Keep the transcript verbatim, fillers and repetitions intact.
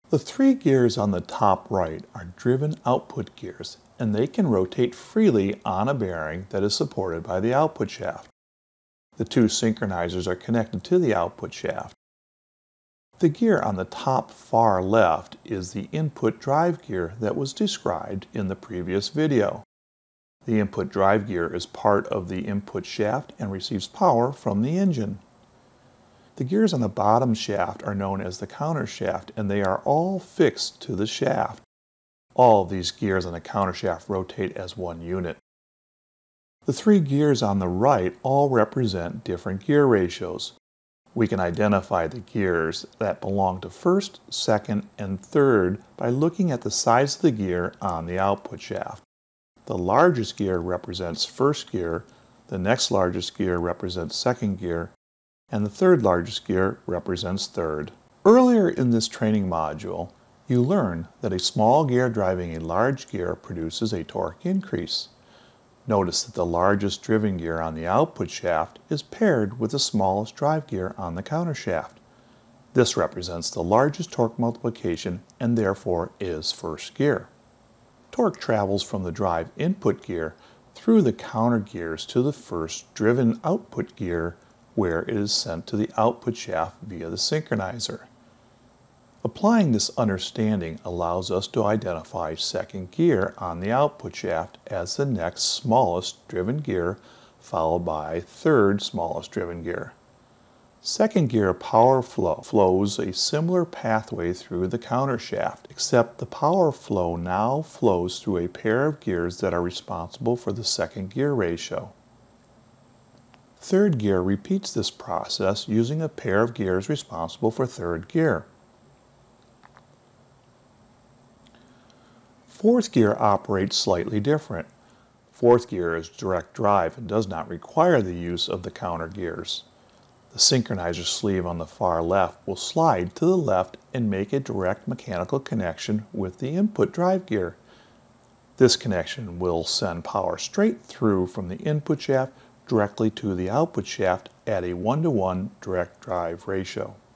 The three gears on the top right are driven output gears, and they can rotate freely on a bearing that is supported by the output shaft. The two synchronizers are connected to the output shaft. The gear on the top far left is the input drive gear that was described in the previous video. The input drive gear is part of the input shaft and receives power from the engine. The gears on the bottom shaft are known as the counter shaft, and they are all fixed to the shaft. All of these gears on the counter shaft rotate as one unit. The three gears on the right all represent different gear ratios. We can identify the gears that belong to first, second, and third by looking at the size of the gear on the output shaft. The largest gear represents first gear, the next largest gear represents second gear, and the third largest gear represents third. Earlier in this training module, you learned that a small gear driving a large gear produces a torque increase. Notice that the largest driven gear on the output shaft is paired with the smallest drive gear on the counter shaft. This represents the largest torque multiplication and therefore is first gear. Torque travels from the drive input gear through the counter gears to the first driven output gear, where it is sent to the output shaft via the synchronizer. Applying this understanding allows us to identify second gear on the output shaft as the next smallest driven gear, followed by third smallest driven gear. Second gear power flow flows a similar pathway through the counter shaft, except the power flow now flows through a pair of gears that are responsible for the second gear ratio. Third gear repeats this process using a pair of gears responsible for third gear. Fourth gear operates slightly different. Fourth gear is direct drive and does not require the use of the counter gears. The synchronizer sleeve on the far left will slide to the left and make a direct mechanical connection with the input drive gear. This connection will send power straight through from the input shaft directly to the output shaft at a one to one direct drive ratio.